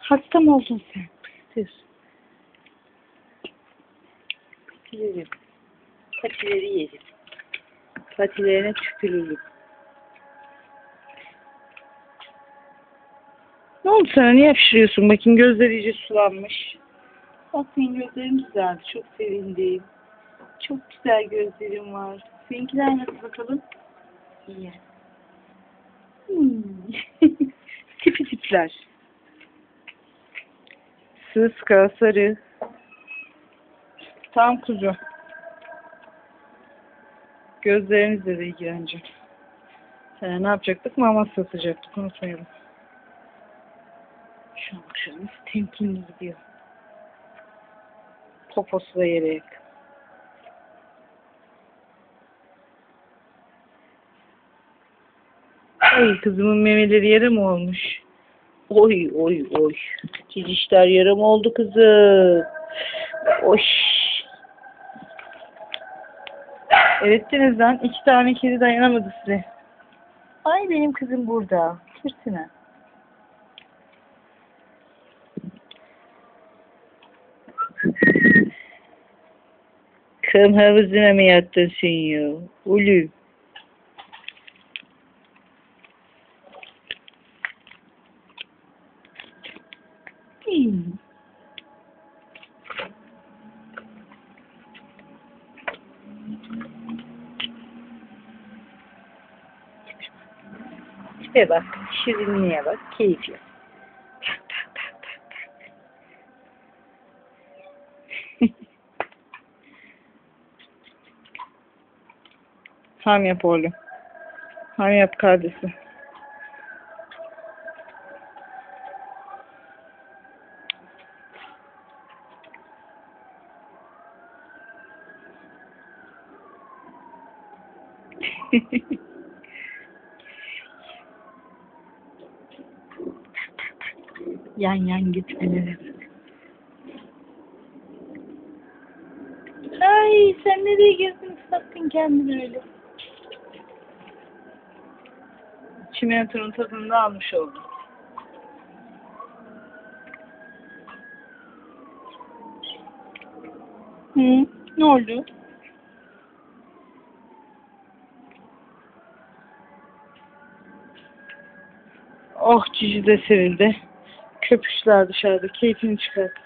Hasta mı oldun sen? Dur. Patileri. Patileri yedim. Patilerine tüküreyim. Ne oldu sana? Niye hapşırıyorsun? Bakayım gözleri iyice sulanmış. Bak senin gözlerin güzeldi. Çok sevindim. Çok güzel gözlerim var. Seninkiler nasıl bakalım? İyi. Tipi tipler. Sıska, sarı. Tam kuzu. Gözlerinizle de ilgileneceğim. Ne yapacaktık? Mama satacaktık. Unutmayalım. Şu an nasıl temkinli gidiyor. Poposu da yere yakın. Ay kızımın memeleri yere mi olmuş? Oy oy oy. Cicişler yere mi oldu kızım? Oş. Evet denizden 2 tane kedi dayanamadı size. Ay benim kızım burada. Sırtına. Kım havuzuna mı yattın sen ya? Ulu. Tipe bak, şirinliğe bak, keyif yap. Ham yap oğlum. Ham yap kardeşim. Yan yan gitmeleri. Ay sen nereye girdin ıslattın kendini öyle. Çimentonun tadını da almış oldum. Hı, ne oldu? Oh Cici de sevildi. Köpüşler dışarıda keyfini çıkart.